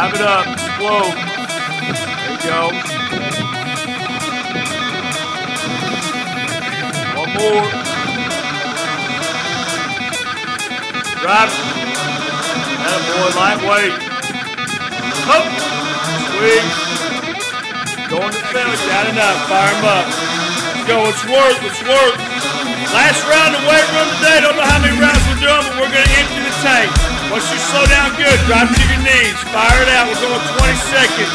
Drive it up. Explode. There you go. One more. Drive it. That boy, lightweight. Up. Squeeze. Going to finish. Got enough. Fire him up. Let's go. Let's work. Let's work. Last round of weight room today. Don't know how many rounds we're doing, but we're going to empty the tank. Once you slow down good, drop to your knees. Fire it out. We're going 20 seconds.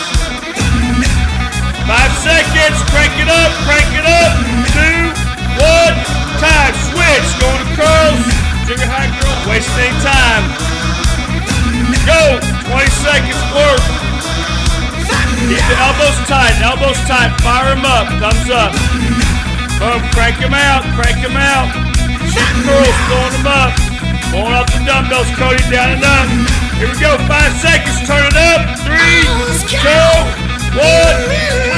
5 seconds. Crank it up. Crank it up. 2, 1. Time. Switch. Going to curls. Junior high girl. Wasting any time. Go. 20 seconds. Work. Keep the elbows tight. Elbows tight. Fire them up. Thumbs up. Boom. Crank them out. Crank them out. Shoot curls. Throwing them up. Pulling up the dumbbells, Cody, down and up. Here we go, 5 seconds, turn it up. 3, 2, 1.